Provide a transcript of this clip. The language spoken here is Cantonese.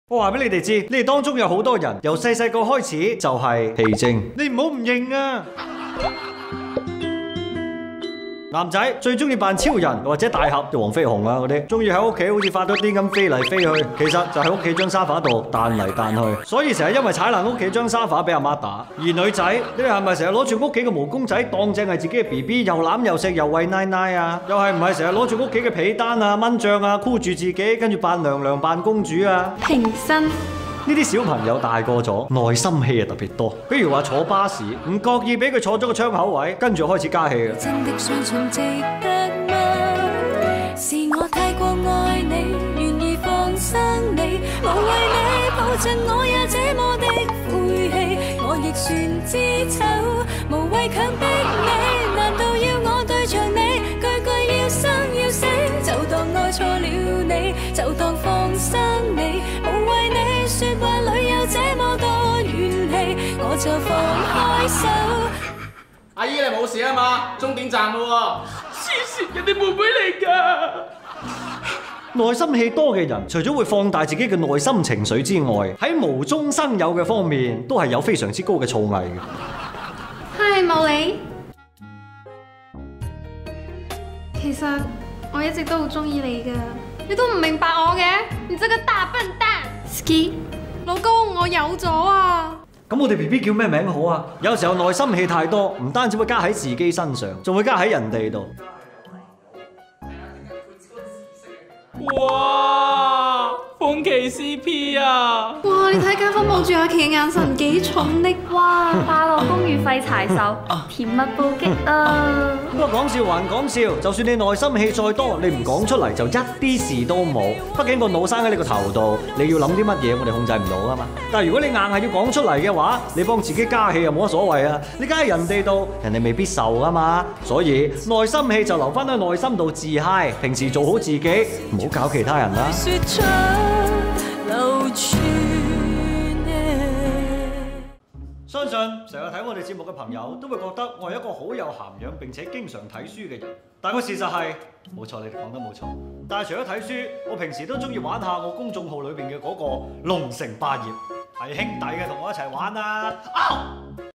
我話俾你哋知，你哋當中有好多人由細細個開始就係戲精，你唔好唔認啊！男仔最中意扮超人或者大俠，就黃飛鴻啊嗰啲，中意喺屋企好似發咗癲咁飛嚟飛去，其實就喺屋企張沙發度彈嚟彈去，所以成日因為踩爛屋企張沙發俾阿媽打。而女仔，你哋係咪成日攞住屋企嘅毛公仔當正係自己嘅 BB， 又攬又食又餵奶奶啊？又係唔係成日攞住屋企嘅被單啊、蚊帳啊箍住自己，跟住扮娘娘扮公主啊？ 平身。 呢啲小朋友大個咗，內心戲啊特別多。比如話坐巴士，唔覺意俾佢坐咗個窗口位，跟住開始加戲嘅。 真的相信值得嗎？是我太過愛你，願意放生你，無謂你抱緊我也這麼的晦氣，我亦算知醜，無謂強迫你，難道要我對着你句句要生要死？就當愛錯了你，就當放生你，無謂你。說話裏有這麼多怨氣，我就放開手。 阿姨你冇事啊嘛？終點站咯喎！黐線，人哋妹妹嚟㗎。 內心戲多嘅人，除咗會放大自己嘅內心情緒之外，喺無中生有嘅方面，都係有非常之高嘅造詣嘅。 嗨，冇你。其實我一直都好中意你㗎，你都唔明白我嘅，你這個大笨蛋。Ski， 老公，我有咗啊！ 咁我哋 BB 叫咩名好啊？有時候內心戲太多，唔單止會加喺自己身上，仲會加喺人哋度。 哇！歡喜 CP 啊！ 哇！你睇街坊望住阿琪嘅眼神幾重的哇！ 花落公寓廢柴手，甜蜜暴擊啊！ 不過講笑還講笑，就算你內心戲再多，你唔講出嚟就一啲事都冇。畢竟個腦生喺你個頭度，你要諗啲乜嘢，我哋控制唔到噶嘛。但係如果你硬係要講出嚟嘅話，你幫自己加戲又冇乜所謂啊！你加喺人哋度，人哋未必受噶嘛。所以內心戲就留翻喺內心度自嗨，平時做好自己，唔好搞其他人啦。相信成日睇我哋節目嘅朋友都會覺得我係一個好有涵養並且經常睇書嘅人，但個事實係冇錯，你哋講得冇錯。但係除咗睇書，我平時都中意玩下我公眾號裏邊嘅嗰個龍城霸業，係兄弟嘅同我一齊玩啊！